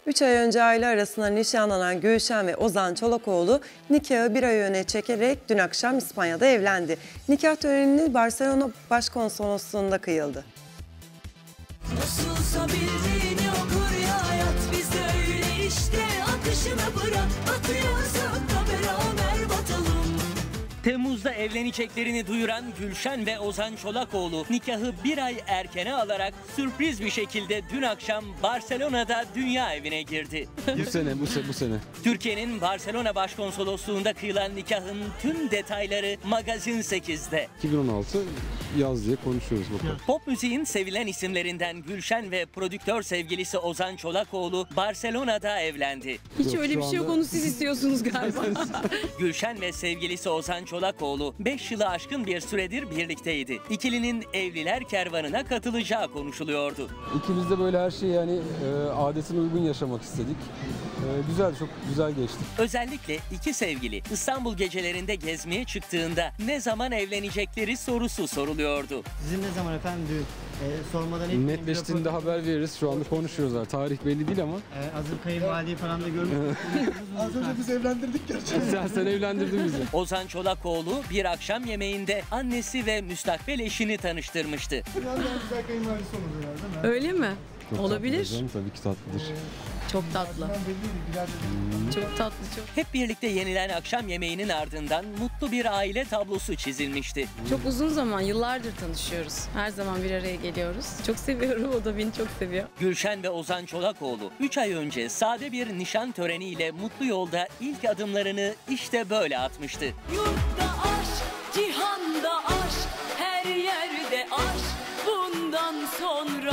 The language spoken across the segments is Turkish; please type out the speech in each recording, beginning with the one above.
3 ay önce aile arasında nişanlanan Gülşen ve Ozan Çolakoğlu nikahı bir ay öne çekerek dün akşam İspanya'da evlendi. Nikah törenini Barcelona Başkonsolosluğu'nda kıyıldı. Nasılsa bildiğini okur ya hayat, biz de öyle işte, akışına bırak, batıyorsak da beraber batalım. Temmuz'da evleneceklerini duyuran Gülşen ve Ozan Çolakoğlu nikahı bir ay erkene alarak sürpriz bir şekilde dün akşam Barcelona'da dünya evine girdi. Bu sene. Türkiye'nin Barcelona Başkonsolosluğu'nda kıyılan nikahın tüm detayları Magazin 8'de. 2016 yaz diye konuşuyoruz bakalım. Pop müziğin sevilen isimlerinden Gülşen ve prodüktör sevgilisi Ozan Çolakoğlu Barcelona'da evlendi. Hiç öyle bir şey yok, onu siz istiyorsunuz galiba. Gülşen ve sevgilisi Ozan Çolakoğlu 5 yılı aşkın bir süredir birlikteydi. İkilinin evliler kervanına katılacağı konuşuluyordu. İkimiz de böyle her şeyi yani adetine uygun yaşamak istedik. Güzel, çok güzel geçti. Özellikle iki sevgili İstanbul gecelerinde gezmeye çıktığında ne zaman evlenecekleri sorusu soruluyordu. Sizin ne zaman efendim düğün? Sormadan Netleştiğinde haber veririz. Şu anda konuşuyoruz. Tarih belli değil ama. Hazır kayınvalideyi falan da görmüş. Az önce biz evlendirdik gerçekten. Sen evlendirdin bizi. Ozan Çolakoğlu bir akşam yemeğinde annesi ve müstakbel eşini tanıştırmıştı. Biraz daha güzel kayınvalidesi olur herhalde, değil mi? Öyle mi? Çok Olabilir. Tatlıdır canım, tabii ki tatlıdır. Çok tatlı. Çok tatlı, çok. Hep birlikte yenilen akşam yemeğinin ardından mutlu bir aile tablosu çizilmişti. Çok uzun zaman, yıllardır tanışıyoruz. Her zaman bir araya geliyoruz. Çok seviyorum, o da beni çok seviyor. Gülşen ve Ozan Çolakoğlu 3 ay önce sade bir nişan töreniyle mutlu yolda ilk adımlarını işte böyle atmıştı. Yurtta aşk, cihanda aşk, her yerde aşk, bundan sonra.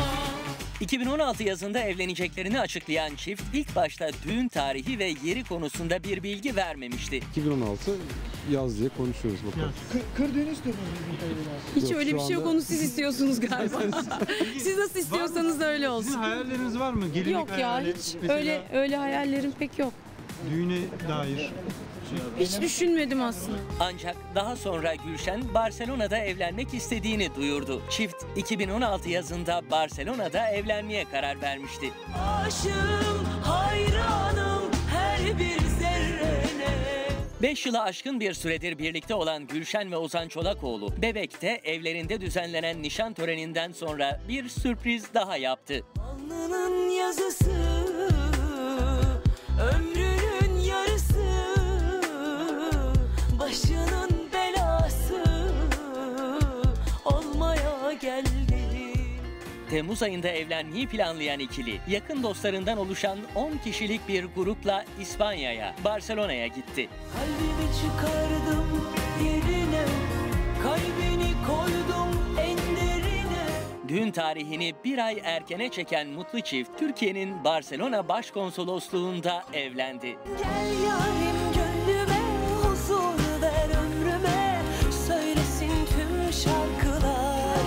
2016 yazında evleneceklerini açıklayan çift ilk başta düğün tarihi ve yeri konusunda bir bilgi vermemişti. 2016 yaz diye konuşuyoruz bakalım. Kır düğünü istiyordunuz bizim kayınvalide. Hiç Yok, öyle şu bir şey yok, anda- onu siz istiyorsunuz galiba. Siz nasıl istiyorsanız öyle olsun. Sizin hayalleriniz var mı? Gelinlik Yok ya, hayali, hiç mesela öyle hayallerim pek yok. düğüne dair. Hiç düşünmedim aslında. Ancak daha sonra Gülşen Barcelona'da evlenmek istediğini duyurdu. Çift 2016 yazında Barcelona'da evlenmeye karar vermişti. Aşığım, hayranım her bir zerrene. 5 yılı aşkın bir süredir birlikte olan Gülşen ve Ozan Çolakoğlu, Bebek'te evlerinde düzenlenen nişan töreninden sonra bir sürpriz daha yaptı. Alnının yazısı, ömrünün yarısı, başının belası olmaya geldi. Temmuz ayında evlenmeyi planlayan ikili, yakın dostlarından oluşan 10 kişilik bir grupla İspanya'ya, Barcelona'ya gitti. Kalbimi çıkardım yerine, kalbini koydum en derine. Düğün tarihini bir ay erkene çeken mutlu çift, Türkiye'nin Barcelona Başkonsolosluğu'nda evlendi. Gel yarim gönlüme, huzur ver ömrüme, söylesin tüm şarkılar.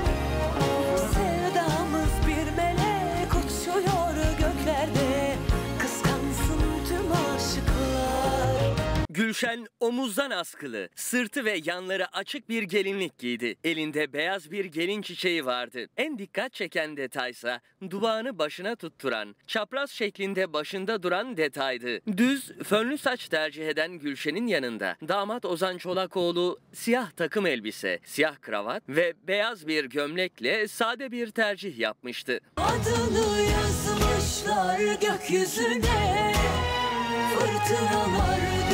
Sevdamız bir melek uçuyor göklerde, kıskansın tüm aşıklar. Gülşen omuzdan askılı, sırtı ve yanları açık bir gelinlik giydi. Elinde beyaz bir gelin çiçeği vardı. En dikkat çeken detaysa duvağını başına tutturan, çapraz şeklinde başında duran detaydı. Düz, fönlü saç tercih eden Gülşen'in yanında damat Ozan Çolakoğlu siyah takım elbise, siyah kravat ve beyaz bir gömlekle sade bir tercih yapmıştı. Adını yazmışlar gökyüzüne, fırtınalar